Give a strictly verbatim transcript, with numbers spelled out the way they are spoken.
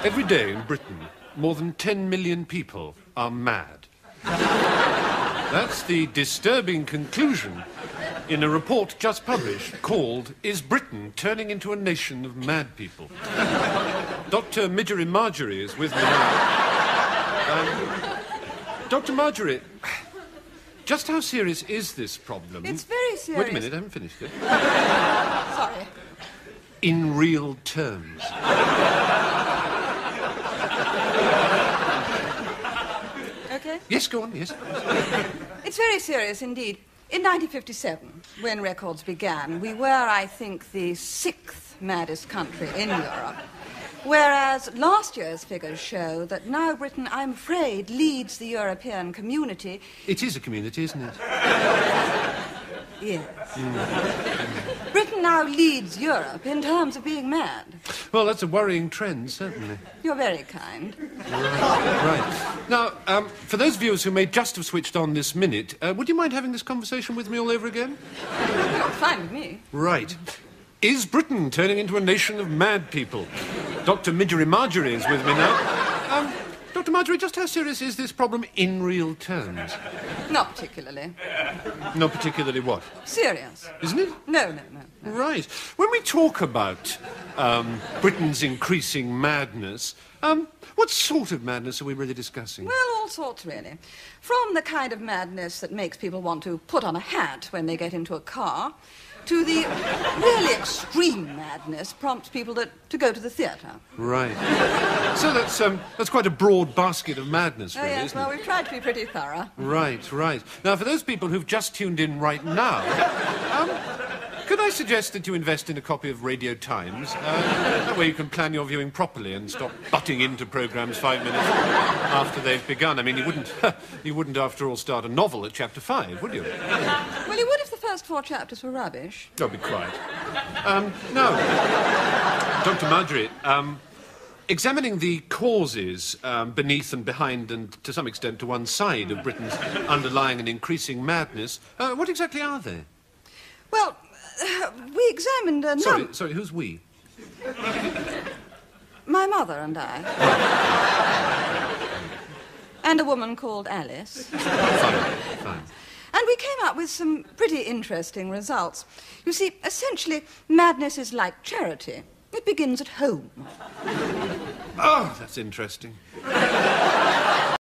Every day in Britain, more than ten million people are mad. That's the disturbing conclusion in a report just published called Is Britain Turning into a Nation of Mad People? Doctor Midgery Marjorie is with me now. Um, Doctor Marjorie, just how serious is this problem? It's very serious. Wait a minute, I haven't finished it. Sorry. In real terms. Okay? Yes, go on, yes. It's very serious indeed. In nineteen fifty-seven, when records began, we were, I think, the sixth maddest country in Europe. Whereas last year's figures show that now Britain, I'm afraid, leads the European community. It is a community, isn't it? Yes. Mm. Britain now leads Europe in terms of being mad. Well, that's a worrying trend, certainly. You're very kind. Right. right. Now, um, for those viewers who may just have switched on this minute, uh, would you mind having this conversation with me all over again? You're fine with me. Right. Is Britain turning into a nation of mad people? Doctor Midgery Marjorie is with me now. Um, Doctor Marjorie, just how serious is this problem in real terms? Not particularly. Not particularly what? Serious. Isn't it? No, no, no. no. Right. When we talk about um, Britain's increasing madness, um, what sort of madness are we really discussing? Well, all sorts, really. From the kind of madness that makes people want to put on a hat when they get into a car, to the really extreme madness prompts people to, to go to the theatre. Right. So that's, um, that's quite a broad basket of madness, really, oh, yes, isn't well, it? we've tried to be pretty thorough. Right, right. Now, for those people who've just tuned in right now, um, could I suggest that you invest in a copy of Radio Times? Uh, that way you can plan your viewing properly and stop butting into programmes five minutes after they've begun. I mean, you wouldn't, you wouldn't, after all, start a novel at chapter five, would you? Well, you would if the first four chapters were rubbish. Oh, be quiet. Um, now, Doctor Marjorie, um, examining the causes um, beneath and behind and, to some extent, to one side of Britain's underlying and increasing madness, uh, what exactly are they? Well, uh, we examined a Sorry, num- sorry, who's we? My mother and I. And a woman called Alice. Fine, fine. And we came up with some pretty interesting results. You see, essentially, madness is like charity. It begins at home. Oh, that's interesting.